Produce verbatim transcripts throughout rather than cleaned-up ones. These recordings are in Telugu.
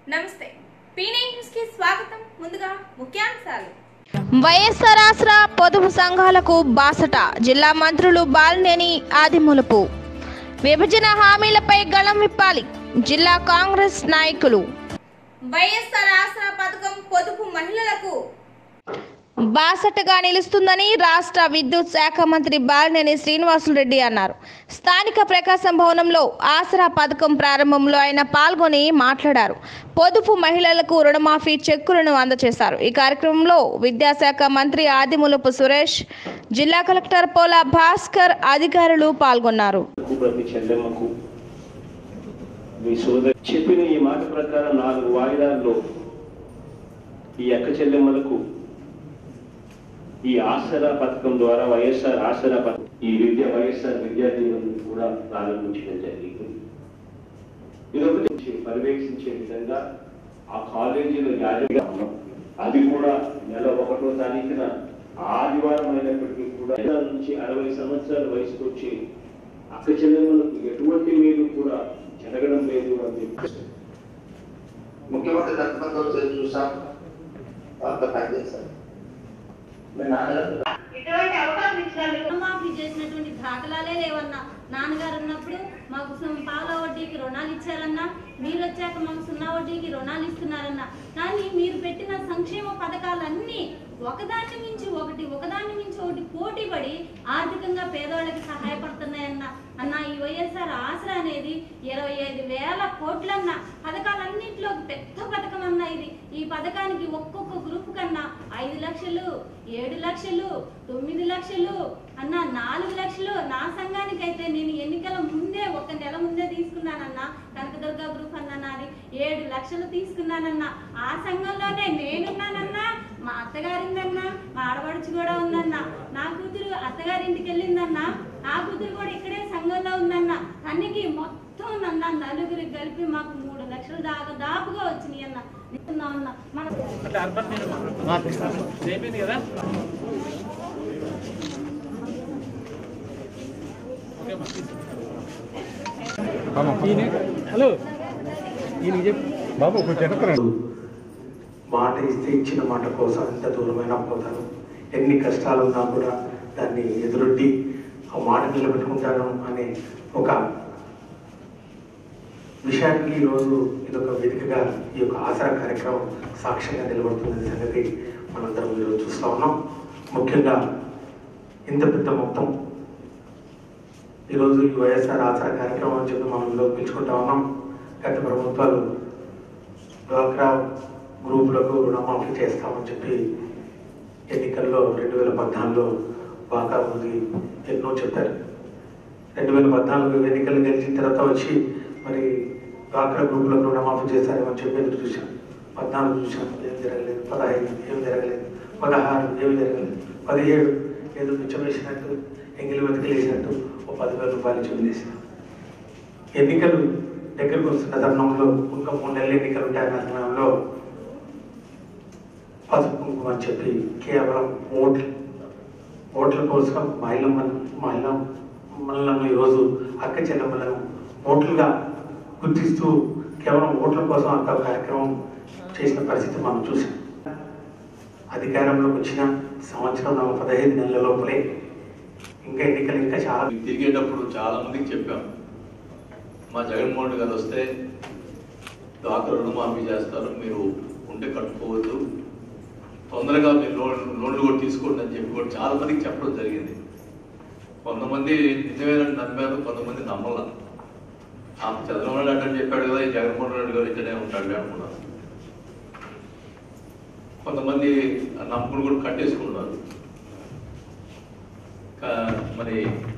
నమస్తే పీనై న్యూస్ కి స్వాగతం. ముందుగా ముఖ్యాంశాలు. వైఎస్ఆర్ ఆసరా పొదుపు సంఘాలకు బాసట. జిల్లా మంత్రులు బాలినేని ఆదిమూలపు. విభజన హామీలపై గళం విప్పాలి. జిల్లా కాంగ్రెస్ నాయకులు. వైఎస్ఆర్ ఆసరా పథకం పొదుపు మహిళలకు బాసటగా నిలుస్తుందని రాష్ట్ర విద్యుత్ శాఖ మంత్రి బాలినేని శ్రీనివాసులరెడ్డి అన్నారు. స్థానిక ప్రకాశం భవనంలో ఆసరా పథకం ప్రారంభంలో ఆయన పాల్గొని మాట్లాడారు. పొదుపు మహిళలకు రుణమాఫీ చెక్కులను అందజేశారు. ఈ కార్యక్రమంలో విద్యాశాఖ మంత్రి ఆదిమూలపు సురేష్, జిల్లా కలెక్టర్ పోలా భాస్కర్, అధికారులు పాల్గొన్నారు. చెప్పిన ఈ మాట ప్రకారం నాలుగు వాయిదాల్లో ఈ అక్క చెల్లెమ్మలకు ఈ ఆసరా పథకం ద్వారా వైఎస్ఆర్ ఆసరా పథకం ఈ విద్య వైఎస్ఆర్ విద్యా దీవెన కూడా ప్రారంభించడం జరిగింది. ఇదొకటి పర్యవేక్షించే విధంగా ఆ కాలేజీలో యాజగా అది కూడా నెల ఒకటో తారీఖున ఆదివారం అయినప్పటికీ కూడా నుంచి అరవై సంవత్సరాల వయసుకు వచ్చి అక్క చెల్లెమ్మలకు ఎటువంటి మేలు కూడా జరగడం లేదు అని చెప్పి ముఖ్యమంత్రి దత్తపత్రం చూసాం. ఇటువంటి అవకాశం ఇచ్చినందుకు రుణమాఫీ చేసినటువంటి దాఖలాలే లేవన్నా. నాన్నగారు ఉన్నప్పుడు మాకు పావుల వడ్డీకి రుణాలు ఇచ్చారన్నా, మీరు వచ్చాక మాకు సున్నా వడ్డీకి రుణాలు ఇస్తున్నారన్నా. కానీ మీరు పెట్టిన సంక్షేమ పథకాలన్నీ ఒకదాన్ని మించి ఒకటి ఒకదాన్ని మించి ఒకటి పోటీ పడి ఆర్థికంగా పేదవాళ్ళకి సహాయపడుతున్నాయన్న. అన్న ఈ వైఎస్ఆర్ ఆసరా అనేది ఇరవై ఐదు వేల కోట్లన్న పథకాలన్నింటిలో పెద్ద పథకం అన్న ఇది. ఈ పథకానికి ఒక్కొక్క గ్రూప్ కన్నా ఐదు లక్షలు, ఏడు లక్షలు, తొమ్మిది లక్షలు అన్న, నాలుగు లక్షలు. నా సంఘానికి అయితే నేను ఎన్నికల ముందే ఒక నెల ముందే తీసుకున్నానన్నా. కనకదుర్గ గ్రూప్ అన్న నాది ఏడు లక్షలు తీసుకున్నానన్నా. ఆ సంఘంలోనే నేనున్నానన్నా, మా అత్తగారిందన్నా, మా ఆడపడుచు కూడా ఉందన్నా. నా కూతురు అత్తగారింటికి వెళ్ళిందన్నా, నా కూతురు కూడా ఇక్కడే సంఘంలో ఉందన్నా. తనకి మొత్తం నన్న నలుగురికి కలిపి మాకు మూడు లక్షలు దాకా దాపుగా వచ్చినాయి అన్న. అన్న మన హలో బాబు మాట ఇస్తే ఇచ్చిన మాట కోసం ఎంత దూరమైనా పోతాను. ఎన్ని కష్టాలు ఉన్నా కూడా దాన్ని ఎదురొడ్డి ఆ మాట నిలబెట్టుకుంటాను అనే ఒక విషయానికి ఈరోజు ఇదొక వేదికగా ఈ యొక్క ఆసరా కార్యక్రమం సాక్ష్యంగా నిలబడుతున్న సంగతి మనందరం ఈరోజు చూస్తూ ఉన్నాం. ముఖ్యంగా ఇంత పెద్ద మొత్తం ఈరోజు ఈ వైఎస్ఆర్ ఆసరా కార్యక్రమం అని చెప్పి మనం ఈరోజు పిలుచుకుంటా ఉన్నాం. గత ప్రభుత్వాలు డ్వాక్రా గ్రూపులకు రుణమాఫీ చేస్తామని చెప్పి ఎన్నికల్లో రెండు వేల పద్నాలుగులో బాగా ఉంది ఎన్నో చెప్పారు. రెండు వేల పద్నాలుగు ఎన్నికలు గెలిచిన తర్వాత వచ్చి మరి డ్వాక్రా గ్రూపులకు రుణమాఫీ చేస్తారేమని చెప్పి ఎదురు చూశాం. పద్నాలుగు చూసాం, ఏం జరగలేదు. పదహైదు ఏం జరగలేదు. పదహారు ఏమి జరగలేదు. పదిహేడు ఏదో పిచ్చమేసినట్టు ఎంగిలి వెతికిలేసినట్టు ఒక పదివేల రూపాయలు చూపించేసిన ఎన్నికలు దగ్గరకు వస్తున్న తరుణంలో ఇంకా మూడు నెలల ఎన్నికలు ఉంటాయన్న సమయంలో పసుపు కుంకుమ అని చెప్పి కేవలం ఓట్లు ఓట్ల కోసం మహిళలను మహిళ మహిళలను ఈరోజు అక్క చెల్లెమ్మలను ఓట్లుగా గుర్తిస్తూ కేవలం ఓట్ల కోసం అంత కార్యక్రమం చేసిన పరిస్థితి మనం చూసాం. అధికారంలోకి వచ్చిన సంవత్సరం పదహైదు నెలల లోపలే ఇంకా ఎన్నికలు ఇంకా చాలా తిరిగేటప్పుడు చాలా మందికి చెప్పాం, మా జగన్మోహన్ గారు వస్తే డాక్టర్ రుణమాఫీ చేస్తారు, మీరు ఉంటే కట్టుకోవద్దు, తొందరగా మీరు లోన్ లోన్లు కూడా తీసుకోండి అని చెప్పి కూడా చాలా మందికి చెప్పడం జరిగింది. కొంతమంది నిజమేనని నమ్మారు, కొంతమంది నమ్మల. ఆ చంద్రబాబు నాయుడు అంటే చెప్పాడు కదా, ఈ జగన్మోహన్ రెడ్డి గారు ఇక్కడే ఉంటాడు అనుకున్నారు. కొంతమంది నమ్మకులు కూడా కట్టేసుకున్నారు. మరి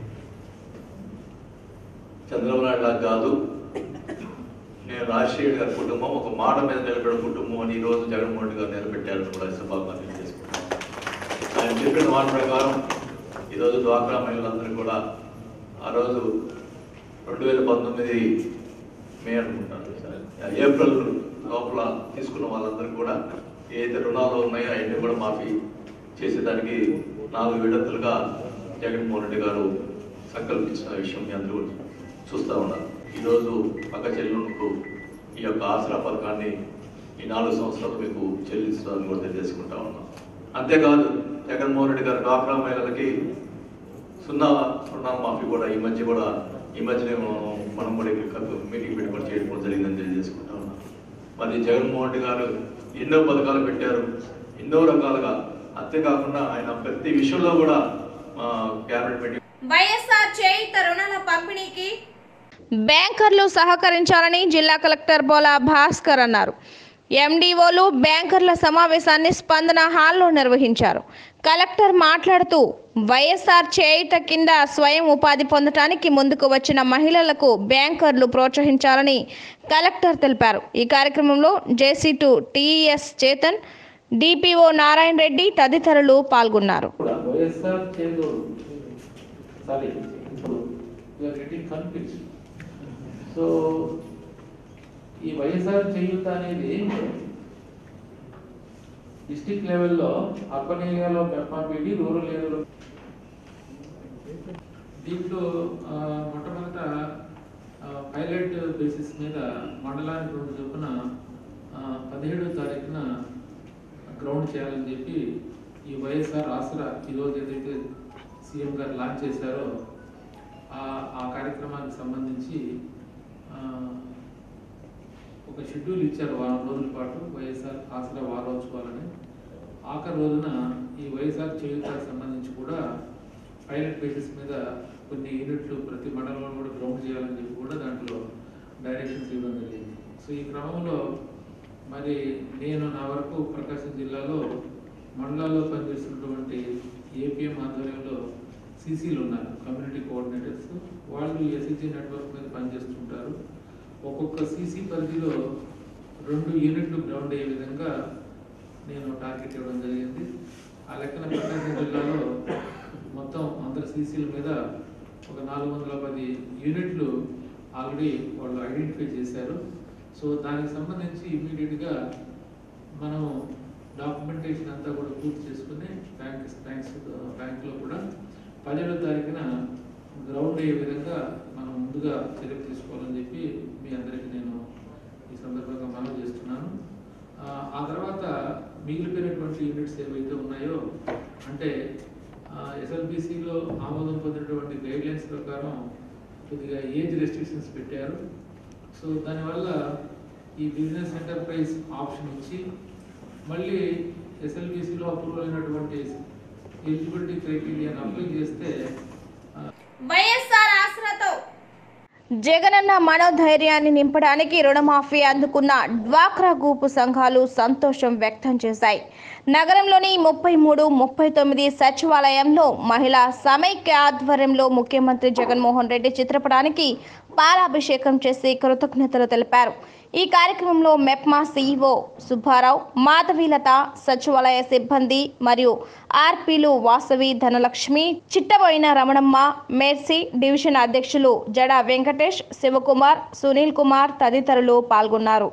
చంద్రబాబు నాయుడు లాగా కాదు, నేను రాజశేఖర్ గారి కుటుంబం ఒక మాట మీద నిలబెట్టిన కుటుంబం అని ఈరోజు జగన్మోహన్ రెడ్డి గారు నిలబెట్టారని కూడా సభాగా చేసుకుంటాం. ఆయన చెప్పిన మాట ప్రకారం ఈరోజు డ్వాక్రా మహిళలందరూ కూడా ఆ రోజు రెండు వేల పంతొమ్మిది మే అనుకుంటారు ఏప్రిల్ లోపల తీసుకున్న వాళ్ళందరూ కూడా ఏదైతే రుణాలు ఉన్నాయో అవన్నీ కూడా మాఫీ చేసేదానికి నాలుగు విడతలుగా జగన్మోహన్ రెడ్డి గారు సంకల్పించిన విషయం మీ అందరూ చూస్తూ ఉన్నారు. ఈరోజు పక్క చెల్లెలకు ఈ యొక్క ఆసరా పథకాన్ని ఈ నాలుగు సంవత్సరాలు మీకు చెల్లిస్తారని కూడా తెలియజేసుకుంటా ఉన్నాం. అంతేకాదు జగన్మోహన్ రెడ్డి గారు డ్వాక్రా మహిళలకి సున్నా రుణ మాఫీ కూడా ఈ మధ్య కూడా ఈ మధ్యనే మనం కూడా మీటింగ్ పెట్టుకొని చేయడం కూడా జరిగిందని తెలియజేసుకుంటా ఉన్నాం. మరి జగన్మోహన్ రెడ్డి గారు ఎన్నో పథకాలు పెట్టారు, ఎన్నో రకాలుగా. అంతేకాకుండా ఆయన ప్రతి విషయంలో కూడా క్యాబినెట్ మీటింగ్ వైఎస్ఆర్ చేయుత రుణాల పంపిణీకి బ్యాంకర్లు సహకరించాలని జిల్లా కలెక్టర్ బోలా భాస్కర్ అన్నారు. ఎండీఓలు బ్యాంకర్ల సమావేశాన్ని స్పందన హాల్లో నిర్వహించారు. కలెక్టర్ మాట్లాడుతూ వైఎస్ఆర్ చేయుత కింద స్వయం ఉపాధి పొందటానికి ముందుకు వచ్చిన మహిళలకు బ్యాంకర్లు ప్రోత్సహించాలని కలెక్టర్ తెలిపారు. ఈ కార్యక్రమంలో JC two TS Chetan, DPO Narayana Reddy తదితరులు పాల్గొన్నారు. సో ఈ వైఎస్ఆర్ చేయూత అనేది డిస్ట్రిక్ట్ లెవెల్లో అర్బన్ ఏరియాలో మెప్పాపీడి, రూరల్ ఏరియాలో దీంట్లో మొట్టమొదట పైలట్ బేసిస్ మీద మండలానికి రెండు చొప్పున పదిహేడవ తారీఖున గ్రౌండ్ చేయాలని చెప్పి ఈ వైఎస్ఆర్ ఆసరా ఈరోజు ఏదైతే సీఎం గారు లాంచ్ చేశారో ఆ కార్యక్రమానికి సంబంధించి ఒక షెడ్యూల్ ఇచ్చారు వారం రోజుల పాటు వైఎస్ఆర్ ఆసరా వారోత్సవాలని. ఆఖరి రోజున ఈ వైఎస్ఆర్ చేయూతకు సంబంధించి కూడా పైలట్ బేసిస్ మీద కొన్ని యూనిట్లు ప్రతి మండలంలో కూడా గ్రౌండ్ చేయాలని చెప్పి కూడా దాంట్లో డైరెక్షన్స్ ఇవ్వడం జరిగింది. సో ఈ క్రమంలో మరి నేను నా వరకు ప్రకాశం జిల్లాలో మండలాల్లో పనిచేస్తున్నటువంటి ఏపీఎం ఆధ్వర్యంలో సీసీలు ఉన్నారు, కమ్యూనిటీ కోఆర్డినేటర్స్. వాళ్ళు ఎస్ఎస్జీ నెట్వర్క్ మీద పనిచేస్తుంటారు. ఒక్కొక్క సీసీ పరిధిలో రెండు యూనిట్లు గ్రౌండ్ అయ్యే విధంగా నేను టార్గెట్ ఇవ్వడం జరిగింది. ఆ లెక్కన ప్రకాశం జిల్లాలో మొత్తం అందరి సీసీల మీద ఒక నాలుగు వందల పది యూనిట్లు ఆల్రెడీ వాళ్ళు ఐడెంటిఫై చేశారు. సో దానికి సంబంధించి ఇమీడియట్గా మనం డాక్యుమెంటేషన్ అంతా కూడా పూర్తి చేసుకుని బ్యాంక్ బ్యాంక్స్ బ్యాంకులో కూడా పదిహేడవ తారీఖున గ్రౌండ్ అయ్యే విధంగా మనం ముందుగా చర్యలు తీసుకోవాలని చెప్పి మీ అందరికీ నేను ఈ సందర్భంగా మనవి చేస్తున్నాను. ఆ తర్వాత మిగిలిపోయినటువంటి యూనిట్స్ ఏవైతే ఉన్నాయో, అంటే ఎస్ఎల్బిసిలో ఆమోదం పొందినటువంటి గైడ్లైన్స్ ప్రకారం కొద్దిగా ఏజ్ రెస్ట్రిక్షన్స్ పెట్టారు. సో దానివల్ల ఈ బిజినెస్ ఎంటర్ప్రైజ్ ఆప్షన్ ఇచ్చి మళ్ళీ ఎస్ఎల్బిసిలో అప్రూవల్ అయినటువంటి ఎలిజిబిలిటీ క్రైటీరియాని అప్లై చేస్తే వైఎస్ఆర్ ఆసరాతో జగనన్న మనోధైర్యాన్ని నింపడానికి రుణమాఫీ అందుకున్న డ్వాక్రా గ్రూపు సంఘాలు సంతోషం వ్యక్తం చేశాయి. నగరంలోని ముప్పై మూడు ముప్పై తొమ్మిది సచివాలయంలో మహిళా సమైక్య ఆధ్వర్యంలో ముఖ్యమంత్రి జగన్మోహన్ రెడ్డి చిత్రపటానికి పాలాభిషేకం చేసి కృతజ్ఞతలు తెలిపారు. ఈ కార్యక్రమంలో మెప్మా సీఈఓ సుబ్బారావు, మాధవీలత, సచివాలయ సిబ్బంది మరియు ఆర్పీలు వాసవి, ధనలక్ష్మి, చిట్టబోయిన రమణమ్మ, మేర్సీ డివిజన్ అధ్యక్షులు జడా వెంకటేష్, శివకుమార్, సునీల్ కుమార్ తదితరులు పాల్గొన్నారు.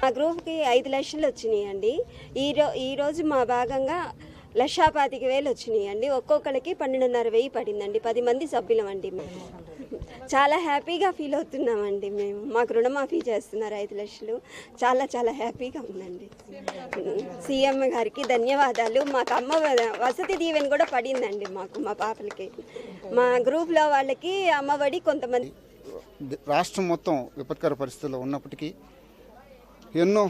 గ్రూప్కి ఐదు లక్షలు వచ్చినాయండి. ఈరో ఈరోజు మా భాగంగా లక్షా పాతిక వేలు వచ్చినాయండి. ఒక్కొక్కరికి పన్నెండున్నర వెయ్యి పడిందండి. పది మంది సభ్యులమండి. మేము చాలా హ్యాపీగా ఫీల్ అవుతున్నామండి. మేము మాకు రుణమాఫీ చేస్తున్నారు ఐదు లక్షలు. చాలా చాలా హ్యాపీగా ఉందండి. సీఎం గారికి ధన్యవాదాలు. మాకు అమ్మ వసతి దీవెన కూడా పడిందండి మాకు, మా పాపలకి. మా గ్రూప్లో వాళ్ళకి అమ్మఒడి కొంతమంది. రాష్ట్రం మొత్తం విపత్కర పరిస్థితుల్లో ఉన్నప్పటికీ ఎన్నో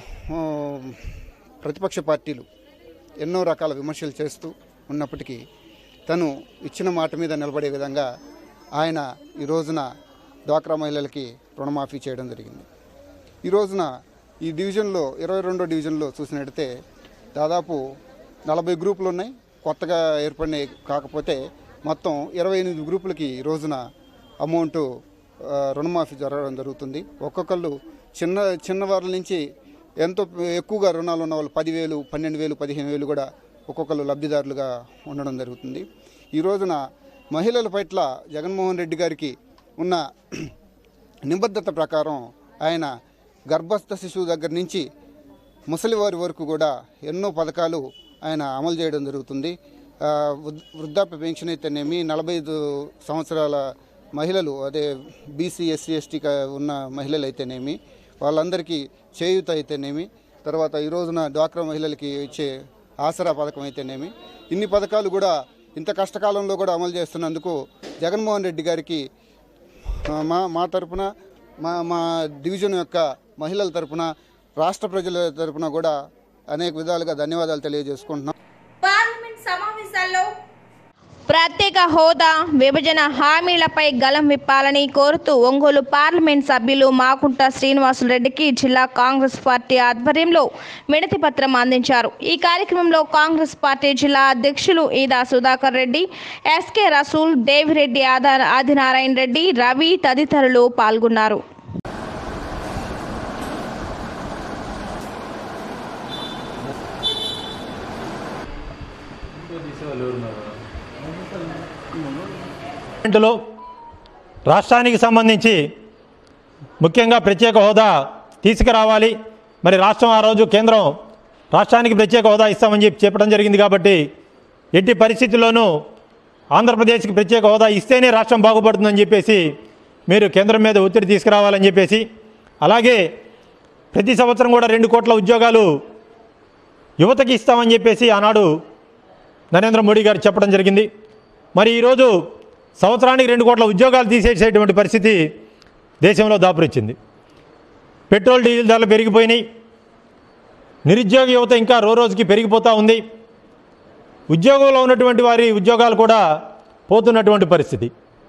ప్రతిపక్ష పార్టీలు ఎన్నో రకాల విమర్శలు చేస్తూ ఉన్నప్పటికీ తను ఇచ్చిన మాట మీద నిలబడే విధంగా ఆయన ఈ రోజున డ్వాక్రా మహిళలకి రుణమాఫీ చేయడం జరిగింది. ఈ రోజున ఈ డివిజన్లో ఇరవై రెండో డివిజన్లో చూసినట్టయితే దాదాపు నలభై గ్రూపులు ఉన్నాయి. కొత్తగా ఏర్పడినాయి. కాకపోతే మొత్తం ఇరవై ఎనిమిది గ్రూపులకి ఈ రోజున అమౌంట్ రుణమాఫీ జరగడం జరుగుతుంది. ఒక్కొక్కళ్ళు చిన్న చిన్నవాళ్ళ నుంచి ఎంతో ఎక్కువగా రుణాలు ఉన్న వాళ్ళు పదివేలు పన్నెండు వేలు పదిహేను వేలు కూడా ఒక్కొక్కరు లబ్ధిదారులుగా ఉండడం జరుగుతుంది. ఈ రోజున మహిళల పట్ల జగన్మోహన్ రెడ్డి గారికి ఉన్న నిబద్ధత ప్రకారం ఆయన గర్భస్థ శిశువు దగ్గర నుంచి ముసలివారి వరకు కూడా ఎన్నో పథకాలు ఆయన అమలు చేయడం జరుగుతుంది. వృద్ధాప్య పెన్షన్ అయితేనేమి, నలభై ఐదు సంవత్సరాల మహిళలు అదే బీసీ ఎస్సీ ఎస్టీ ఉన్న మహిళలు అయితేనేమి, వాళ్ళందరికీ చేయూత అయితేనేమి, తర్వాత ఈ రోజున డ్వాక్రా మహిళలకి ఇచ్చే ఆసరా పథకం అయితేనేమి, ఇన్ని పథకాలు కూడా ఇంత కష్టకాలంలో కూడా అమలు చేస్తున్నందుకు జగన్మోహన్ రెడ్డి గారికి మా మా తరపున మా మా డివిజన్ యొక్క మహిళల తరపున రాష్ట్ర ప్రజల తరపున కూడా అనేక విధాలుగా ధన్యవాదాలు తెలియజేసుకుంటున్నాం. పార్లమెంట్ సమావేశాల్లో ప్రత్యేక హోదా విభజన హామీలపై గలం విప్పాలని కోరుతూ ఒంగోలు పార్లమెంట్ సభ్యులు మాకుంట శ్రీనివాసులరెడ్డికి జిల్లా కాంగ్రెస్ పార్టీ ఆధ్వర్యంలో వినతి పత్రం అందించారు. ఈ కార్యక్రమంలో కాంగ్రెస్ పార్టీ జిల్లా అధ్యక్షులు ఈదా సుధాకర్ రెడ్డి, ఎస్కే రసూల్, దేవిరెడ్డి ఆదినారాయణ రెడ్డి, రవి తదితరులు పాల్గొన్నారు. లో రాష్ట్రానికి సంబంధించి ముఖ్యంగా ప్రత్యేక హోదా తీసుకురావాలి. మరి రాష్ట్రం ఆ రోజు కేంద్రం రాష్ట్రానికి ప్రత్యేక హోదా ఇస్తామని చెప్పి చెప్పడం జరిగింది. కాబట్టి ఎట్టి పరిస్థితుల్లోనూ ఆంధ్రప్రదేశ్కి ప్రత్యేక హోదా ఇస్తేనే రాష్ట్రం బాగుపడుతుందని చెప్పేసి మీరు కేంద్రం మీద ఒత్తిడి తీసుకురావాలని చెప్పేసి, అలాగే ప్రతి సంవత్సరం కూడా రెండు కోట్ల ఉద్యోగాలు యువతకి ఇస్తామని చెప్పేసి ఆనాడు నరేంద్ర మోడీ గారు చెప్పడం జరిగింది. మరి ఈరోజు సంవత్సరానికి రెండు కోట్ల ఉద్యోగాలు తీసేసేటువంటి పరిస్థితి దేశంలో దాపురించింది. పెట్రోల్ డీజిల్ ధరలు పెరిగిపోయినాయి. నిరుద్యోగ యువత ఇంకా రో రోజుకి పెరిగిపోతూ ఉంది. ఉద్యోగంలో ఉన్నటువంటి వారి ఉద్యోగాలు కూడా పోతున్నటువంటి పరిస్థితి.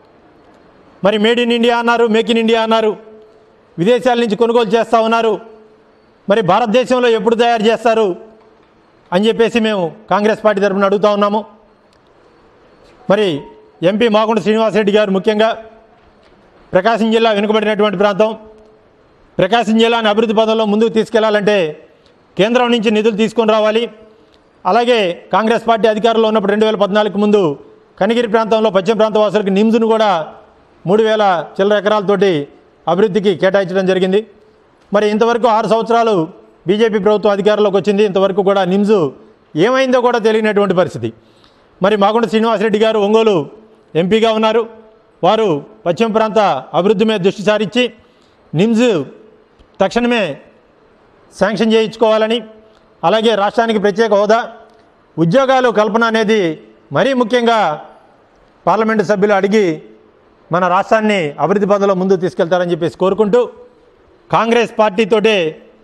మరి మేడ్ ఇన్ ఇండియా అన్నారు, మేక్ ఇన్ ఇండియా అన్నారు, విదేశాల నుంచి కొనుగోలు చేస్తూ ఉన్నారు. మరి భారతదేశంలో ఎప్పుడు తయారు చేస్తారు అని చెప్పేసి మేము కాంగ్రెస్ పార్టీ తరఫున అడుగుతూ ఉన్నాము. మరి ఎంపీ మాగుంట శ్రీనివాసరెడ్డి గారు ముఖ్యంగా ప్రకాశం జిల్లా వెనుకబడినటువంటి ప్రాంతం, ప్రకాశం జిల్లాని అభివృద్ధి పదంలో ముందుకు తీసుకెళ్లాలంటే కేంద్రం నుంచి నిధులు తీసుకొని రావాలి. అలాగే కాంగ్రెస్ పార్టీ అధికారంలో ఉన్నప్పుడు రెండు వేల పద్నాలుగు ముందు కనిగిరి ప్రాంతంలో పశ్చిమ ప్రాంత వాసులకు నిమ్స్ను కూడా మూడు వేల చిల్లర ఎకరాలతోటి అభివృద్ధికి కేటాయించడం జరిగింది. మరి ఇంతవరకు ఆరు సంవత్సరాలు బీజేపీ ప్రభుత్వం అధికారంలోకి వచ్చింది. ఇంతవరకు కూడా నిమ్స్ ఏమైందో కూడా తెలియనటువంటి పరిస్థితి. మరి మాగుంట శ్రీనివాసరెడ్డి గారు ఒంగోలు ఎంపీగా ఉన్నారు. వారు పశ్చిమ ప్రాంత అభివృద్ధి మీద దృష్టి సారించి నిమ్స్ తక్షణమే శాంక్షన్ చేయించుకోవాలని, అలాగే రాష్ట్రానికి ప్రత్యేక హోదా, ఉద్యోగాలు కల్పన అనేది మరీ ముఖ్యంగా పార్లమెంటు సభ్యులు అడిగి మన రాష్ట్రాన్ని అభివృద్ధి పదంలో ముందుకు తీసుకెళ్తారని చెప్పేసి కోరుకుంటూ, కాంగ్రెస్ పార్టీతోటే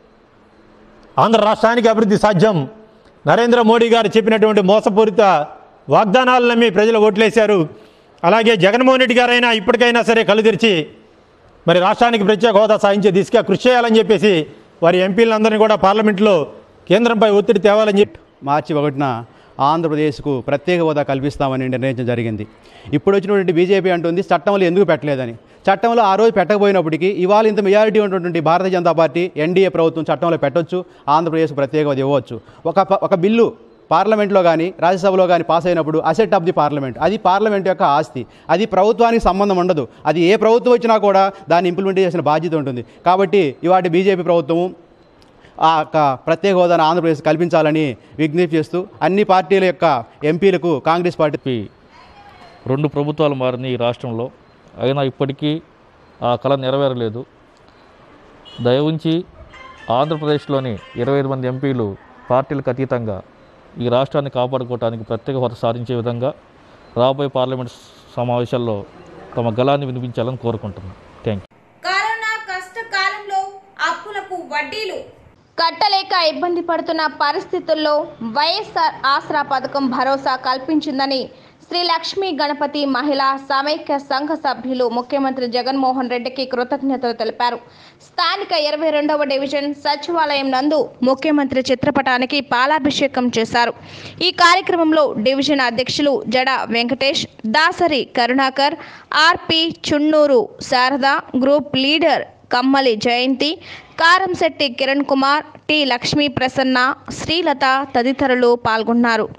ఆంధ్ర రాష్ట్రానికి అభివృద్ధి సాధ్యం. నరేంద్ర మోడీ గారు చెప్పినటువంటి మోసపూరిత వాగ్దానాలు నమ్మి ప్రజలు ఓట్లేశారు. అలాగే జగన్మోహన్ రెడ్డి గారైనా ఇప్పటికైనా సరే కళ్ళు తెరిచి మరి రాష్ట్రానికి ప్రత్యేక హోదా సాధించే దిశగా కృషి చేయాలని చెప్పేసి వారి ఎంపీలందరినీ కూడా పార్లమెంట్లో కేంద్రంపై ఒత్తిడి తేవాలని చెప్పి మార్చి ఒకటిన ఆంధ్రప్రదేశ్కు ప్రత్యేక హోదా కల్పిస్తామని నిర్ణయించడం జరిగింది. ఇప్పుడు వచ్చినటువంటి బీజేపీ అంటుంది చట్టంలో ఎందుకు పెట్టలేదని. చట్టంలో ఆ రోజు పెట్టకపోయినప్పటికీ ఇవాళ ఇంత మెజారిటీ ఉన్నటువంటి భారతీయ జనతా పార్టీ ఎన్డీఏ ప్రభుత్వం చట్టంలో పెట్టొచ్చు, ఆంధ్రప్రదేశ్కు ప్రత్యేక హోదా ఇవ్వచ్చు. ఒక ఒక బిల్లు పార్లమెంట్లో కానీ రాజ్యసభలో కానీ పాస్ అయినప్పుడు అసెట్ ఆఫ్ ది పార్లమెంట్, అది పార్లమెంట్ యొక్క ఆస్తి, అది ప్రభుత్వానికి సంబంధం ఉండదు. అది ఏ ప్రభుత్వం వచ్చినా కూడా దాన్ని ఇంప్లిమెంట్ చేసిన బాధ్యత ఉంటుంది. కాబట్టి ఇవాటి బీజేపీ ప్రభుత్వము ఆ యొక్క ప్రత్యేక హోదాను ఆంధ్రప్రదేశ్ కల్పించాలని విజ్ఞప్తి చేస్తూ అన్ని పార్టీల యొక్క ఎంపీలకు కాంగ్రెస్ పార్టీ రెండు ప్రభుత్వాలు మారినాయి ఈ రాష్ట్రంలో, అయినా ఇప్పటికీ ఆ కళ నెరవేరలేదు. దయవుంచి ఆంధ్రప్రదేశ్లోని ఇరవై ఐదు మంది ఎంపీలు పార్టీలకు అతీతంగా ఈ రాష్ట్రాన్ని కాపాడుకోవడానికి ప్రత్యేక హోదా సాధించే విధంగా రాబోయే పార్లమెంట్ సమావేశాల్లో తమ గళాన్ని వినిపించాలని కోరుకుంటున్నాను. Thank you. కరోనా కష్టకాలంలో అప్పులకు వడ్డీలు కట్టలేక ఇబ్బంది పడుతున్న పరిస్థితుల్లో వైఎస్ఆర్ ఆసరా పథకం భరోసా కల్పించిందని శ్రీ లక్ష్మీ గణపతి మహిళా సమైక్య సంఘ సభ్యులు ముఖ్యమంత్రి జగన్మోహన్ రెడ్డికి కృతజ్ఞతలు తెలిపారు. స్థానిక ఇరవై రెండవ డివిజన్ సచివాలయం నందు ముఖ్యమంత్రి చిత్రపటానికి పాలాభిషేకం చేశారు. ఈ కార్యక్రమంలో డివిజన్ అధ్యక్షులు Jada Venkatesh, Dasari Karunakar, RP Chunnuru Sharada, group leader Kammali Jayanthi, Karamsetti Kiran Kumar, T Lakshmi Prasanna, Srilatha తదితరులు పాల్గొన్నారు.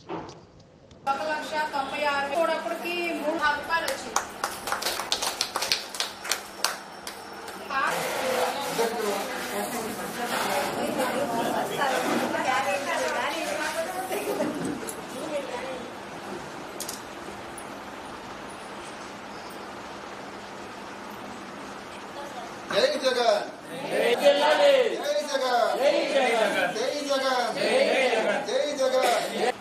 జై జగన్, జై జగన్, జై జగన్, జై జగన్, జై జగన్, జై జగన్.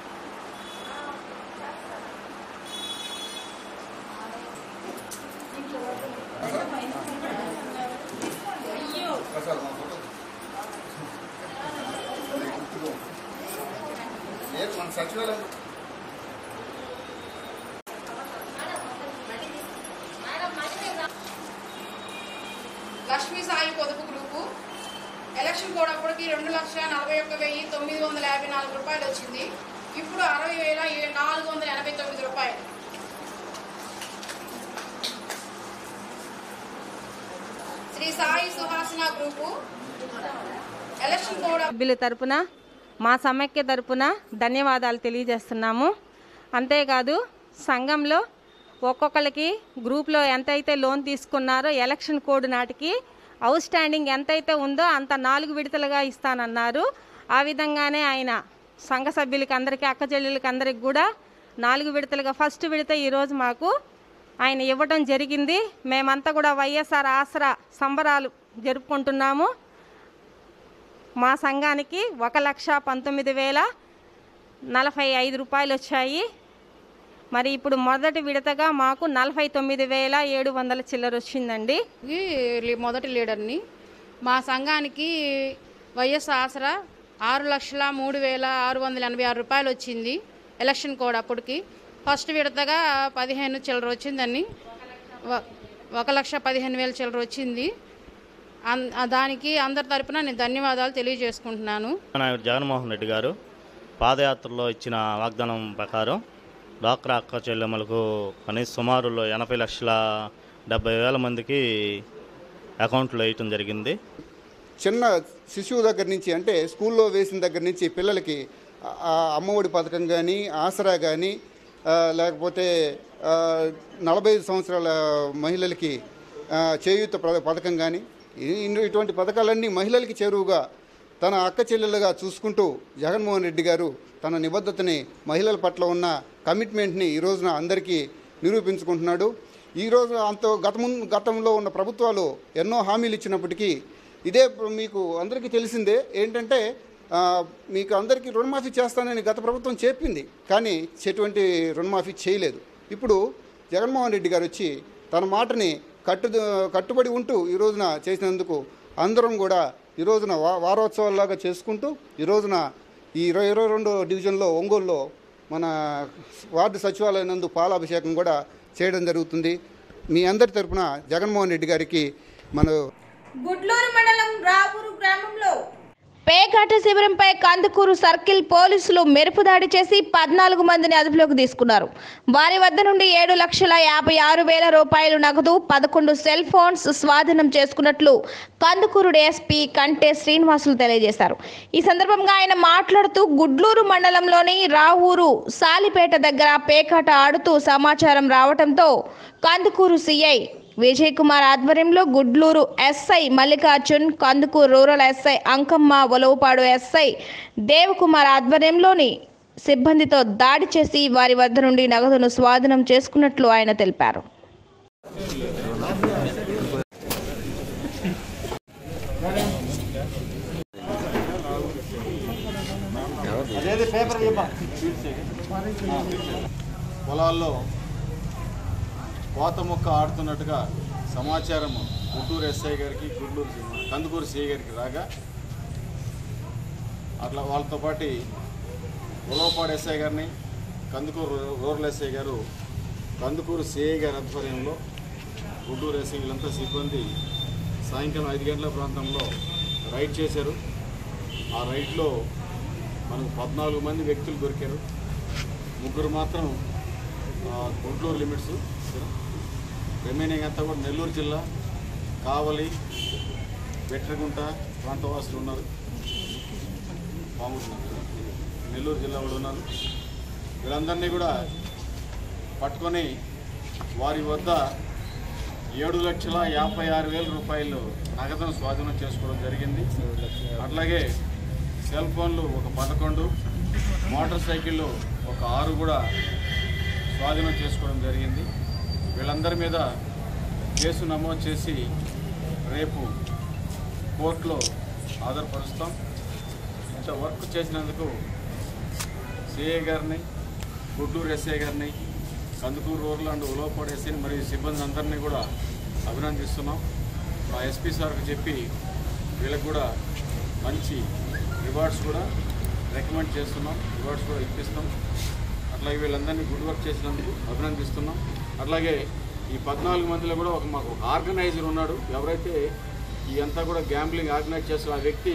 మన సచివాలయం లక్ష్మీ సాయి పొదుపు గ్రూపు ఎలక్షన్ కోడ్ అప్పటికి రెండు లక్షల నలభై ఒక్క వెయ్యి తొమ్మిది వందల యాభై నాలుగు రూపాయలు వచ్చింది. ఇప్పుడు అరవై వేల నాలుగు వందల ఎనభై తొమ్మిది రూపాయలు. Sri Sai Suhasana group election code సభ్యుల తరపున మా సమైక్య తరపున ధన్యవాదాలు తెలియజేస్తున్నాము. అంతేకాదు సంఘంలో ఒక్కొక్కరికి గ్రూప్లో ఎంతైతే లోన్ తీసుకున్నారో ఎలక్షన్ కోడ్ నాటికి అవుట్ స్టాండింగ్ ఎంతైతే ఉందో అంత నాలుగు విడతలుగా ఇస్తానన్నారు. ఆ విధంగానే ఆయన సంఘ సభ్యులకి అందరికీ, అక్క చెల్లెలకి అందరికి కూడా నాలుగు విడతలుగా ఫస్ట్ విడత ఈరోజు మాకు ఆయన ఇవ్వడం జరిగింది. మేమంతా కూడా వైఎస్ఆర్ ఆసరా సంబరాలు జరుపుకుంటున్నాము. మా సంఘానికి ఒక లక్ష పంతొమ్మిది వేల నలభై ఐదు రూపాయలు వచ్చాయి. మరి ఇప్పుడు మొదటి విడతగా మాకు నలభై తొమ్మిది వేల ఏడు వందల చిల్లర వచ్చిందండి. మొదటి లీడర్ని మా సంఘానికి వైఎస్ ఆసరా ఆరు లక్షల మూడు వేల ఆరు వందల ఎనభై ఆరు రూపాయలు వచ్చింది ఎలక్షన్ కోడ్ అప్పటికి. ఫస్ట్ విడతగా పదిహేను చిల్లర వచ్చిందని ఒక లక్ష పదిహేను వేల చిల్లర వచ్చింది. దానికి అందరి తరపున నేను ధన్యవాదాలు తెలియజేసుకుంటున్నాను. జగన్మోహన్ రెడ్డి గారు పాదయాత్రలో ఇచ్చిన వాగ్దానం ప్రకారం డ్వాక్రా అక్క చెల్లెమ్మలకు కనీస సుమారులో ఎనభై లక్షల డెబ్బై వేల మందికి అకౌంట్లో వేయటం జరిగింది. చిన్న శిశువు దగ్గర నుంచి, అంటే స్కూల్లో వేసిన దగ్గర నుంచి పిల్లలకి అమ్మఒడి పథకం కానీ, ఆసరా కానీ, లేకపోతే నలభై ఐదు సంవత్సరాల మహిళలకి చేయూత పథకం కానీ, ఇటువంటి పథకాలన్నీ మహిళలకి చేరువుగా తన అక్క చెల్లెలుగా చూసుకుంటూ జగన్మోహన్ రెడ్డి గారు తన నిబద్ధతని, మహిళల పట్ల ఉన్న కమిట్మెంట్ని ఈ రోజున అందరికీ నిరూపించుకుంటున్నాడు. ఈరోజు అంత గత ముందు గతంలో ఉన్న ప్రభుత్వాలు ఎన్నో హామీలు ఇచ్చినప్పటికీ ఇదే మీకు అందరికీ తెలిసిందే ఏంటంటే మీకు అందరికీ రుణమాఫీ చేస్తానని గత ప్రభుత్వం చెప్పింది, కానీ ఎటువంటి రుణమాఫీ చేయలేదు. ఇప్పుడు జగన్మోహన్ రెడ్డి గారు వచ్చి తన మాటని కట్టు కట్టుబడి ఉంటూ ఈ రోజున చేసినందుకు అందరం కూడా ఈ రోజున వా వారోత్సవాల్లాగా చేసుకుంటూ ఈ రోజున ఈ ఇరవై ఇరవై రెండో డివిజన్లో ఒంగోలులో మన వార్డు సచివాలయం నందు పాలాభిషేకం కూడా చేయడం జరుగుతుంది. మీ అందరి తరపున జగన్మోహన్ రెడ్డి గారికి మన గుడ్లూరు మండలం రావూరు గ్రామంలో పేకాట శిబిరంపై కందుకూరు సర్కిల్ పోలీసులు మెరుపు దాడి చేసి పద్నాలుగు మందిని అదుపులోకి తీసుకున్నారు. వారి వద్ద నుండి ఏడు లక్షల యాభై ఆరు వేల రూపాయలు నగదు, పదకొండు సెల్ ఫోన్స్ స్వాధీనం చేసుకున్నట్లు కందుకూరు డీఎస్పీ కంటే శ్రీనివాసులు తెలియజేశారు. ఈ సందర్భంగా ఆయన మాట్లాడుతూ గుడ్లూరు మండలంలోని రావూరు సాలిపేట దగ్గర పేకాట ఆడుతూ సమాచారం రావడంతో కందుకూరు సిఐ విజయ్ కుమార్ ఆధ్వర్యంలో Gudluru SI Mallikarjun, Kandukuru rural SI Ankamma, Olavapadu SI Devakumar ఆధ్వర్యంలోని సిబ్బందితో దాడి చేసి వారి వద్ద నుండి నగదును స్వాధీనం చేసుకున్నట్లు ఆయన తెలిపారు. పొలాల్లో కోత మొక్క ఆడుతున్నట్టుగా సమాచారం గుంటూరు ఎస్ఐ గారికి, గుంటూరు కందుకూరు సిఐ గారికి రాగా అట్లా వాళ్ళతో పాటు ఉలవపాడు ఎస్ఐ గారిని, కందుకూరు రూరల్ ఎస్ఐ గారు, కందుకూరు సిఐ గారి ఆధ్వర్యంలో గుంటూరు ఎస్ఐ వీళ్ళంతా సిబ్బంది సాయంకాలం ఐదు గంటల ప్రాంతంలో రైడ్ చేశారు. ఆ రైడ్లో మనకు పద్నాలుగు మంది వ్యక్తులు దొరికారు. ముగ్గురు మాత్రం గుంటూరు లిమిట్స్, రిమైనింగ్ అంతా కూడా నెల్లూరు జిల్లా కావలి, వెట్రగుంట ప్రాంతవాసులు ఉన్నారు. నెల్లూరు జిల్లా వాళ్ళు ఉన్నారు. వీళ్ళందరినీ కూడా పట్టుకొని వారి వద్ద ఏడు లక్షల యాభై ఆరు వేల రూపాయలు నగదును స్వాధీనం చేసుకోవడం జరిగింది. అట్లాగే సెల్ ఫోన్లు ఒక పదకొండు, మోటార్ సైకిళ్ళు ఒక ఆరు కూడా స్వాధీనం చేసుకోవడం జరిగింది. వీళ్ళందరి మీద కేసు నమోదు చేసి రేపు కోర్టులో హాజరుపరుస్తాం. ఇంత వర్క్ చేసినందుకు సిఐ గారిని, గుంటూరు ఎస్ఐ గారిని, కందుకూరు రూరల్ అండ్ ఉలవపాడు ఎస్ఐని మరియు సిబ్బంది అందరినీ కూడా అభినందిస్తున్నాం. మా ఎస్పీ సార్కు చెప్పి వీళ్ళకి కూడా మంచి రివార్డ్స్ కూడా రికమెండ్ చేస్తున్నాం, రివార్డ్స్ కూడా ఇప్పిస్తాం. అట్లాగే వీళ్ళందరినీ గుడ్ వర్క్ చేసినందుకు అభినందిస్తున్నాం. అట్లాగే ఈ పద్నాలుగు మందిలో కూడా ఒక మాకు ఒక ఆర్గనైజర్ ఉన్నాడు. ఎవరైతే ఈ అంతా కూడా గ్యాంబ్లింగ్ ఆర్గనైజ్ చేస్తున్న ఆ వ్యక్తి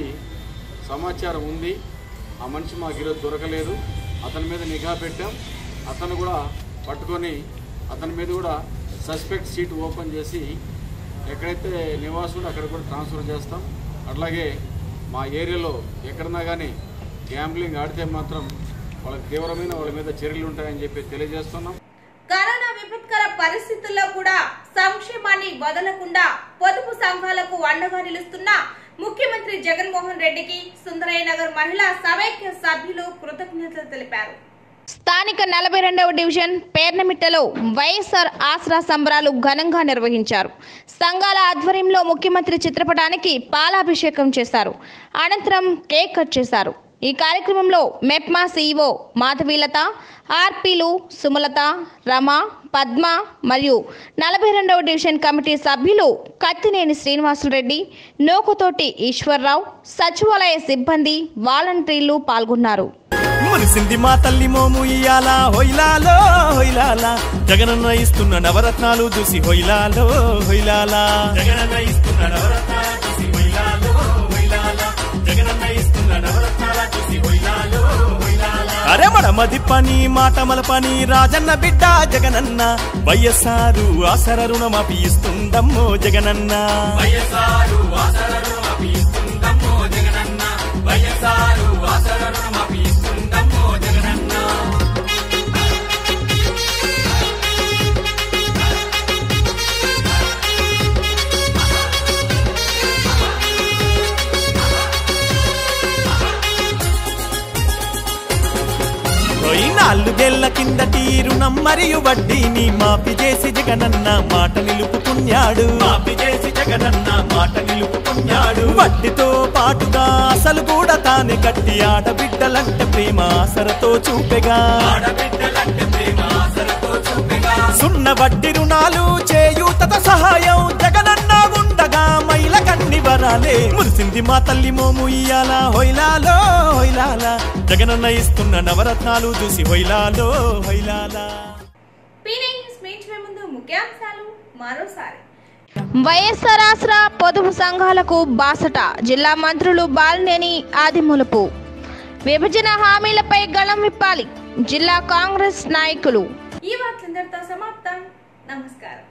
సమాచారం ఉంది. ఆ మనిషి మాకు ఈరోజు దొరకలేదు. అతని మీద నిఘా పెట్టాం. అతను కూడా పట్టుకొని అతని మీద కూడా సస్పెక్ట్ సీట్ ఓపెన్ చేసి ఎక్కడైతే నివాసులు అక్కడ కూడా ట్రాన్స్ఫర్ చేస్తాం. అట్లాగే మా ఏరియాలో ఎక్కడన్నా కానీ గ్యాంబ్లింగ్ ఆడితే మాత్రం వాళ్ళకి తీవ్రమైన వాళ్ళ మీద చర్యలు ఉంటాయని చెప్పి తెలియజేస్తున్నాం. కరోనా విపత్కర పరిస్థితుల్లో కూడా సంక్షేమాన్ని వదలకుండా పొదుపు సంఘాలకు అండగా నిలుస్తున్న ముఖ్యమంత్రి జగన్మోహన్ రెడ్డికి సుందరయ్య నగర్ మహిళా సమైక్య సభ్యులు కృతజ్ఞతలు తెలిపారు. స్థానిక నలభై రెండవ డివిజన్ పేర్నమిట్టలో వైఎస్ఆర్ ఆసరా సంబరాలు ఘనంగా నిర్వహించారు. సంఘాల ఆధ్వర్యంలో ముఖ్యమంత్రి చిత్రపటానికి పాలాభిషేకం చేశారు. అనంతరం కేక్ కట్ చేశారు. ఈ కార్యక్రమంలో మెప్మా సీఈఓ మాధవీలత, ఆర్పీలు సుమలత, రమ, పద్మ మరియు నలభై రెండవ డివిజన్ కమిటీ సభ్యులు కత్తినేని శ్రీనివాసులరెడ్డి, నోకుతోటి ఈశ్వర్రావు, సచివాలయ సిబ్బంది, వాలంటీర్లు పాల్గొన్నారు. మురిసింది మా తల్లి మోము ఇయ్యాల హొయిలాలో హొయిలాల, జగనన్న ఇస్తున్న నవరత్నాలు చూసి హొయిలాలో హొయిలాల, జగనన్న ఇస్తున్న నవరత్నాలు చూసి హొయిలాలో హొయిలాల, జగనన్న ఇస్తున్న నవరత్నాలు చూసి హొయిలాలో హొయిలాల. అరే మడమది పని మాటమల పని రాజన్న బిడ్డ జగనన్న, వైఎస్ఆరు ఆసర రుణమాఫీ ఇస్తుందమ్మో జగనన్న, వైఎస్ఆరు ఆసర రుణమాఫీ ఇస్తుందమ్మో జగనన్న, వైఎస్ఆరు ఆసర రుణమాఫీ ఇస్తుందమ్మో జగనన్న. నాలుగేళ్ల కిందటి రుణం మరియు వడ్డీని మాఫీ చేసి జగనన్న మాట నిలుపుకున్నాడు, మాఫీ చేసి జగనన్న మాట నిలుపుకున్నాడు. వడ్డీతో పాటుగా అసలు కూడా తానే కట్టి ఆడబిడ్డలంటే ప్రేమ ఆసరతో చూపెగా, ఆడబిడ్డలంటే ప్రేమ ఆసరతో చూపెగా. సున్న వడ్డీ రుణాలు చేయూతతో సహాయం జగనన్న ఉండగా మైల కన్ని వరాలే. మురిసింది మా తల్లి మోము ఇయ్యాల హొయిలాలో హొయిలాల, జగనన్న ఇస్తున్న నవరత్నాలు చూసి హొయిలాలో హొయిలాల. వైఎస్ఆర్ ఆసరా పొదుపు సంఘాలకు బాసట జిల్లా మంత్రులు బాలినేని ఆదిమూలపు. విభజన హామీలపై గళం విప్పాలి జిల్లా కాంగ్రెస్ నాయకులు. ఈ వార్తలందరితో సమాప్తం. నమస్కారం.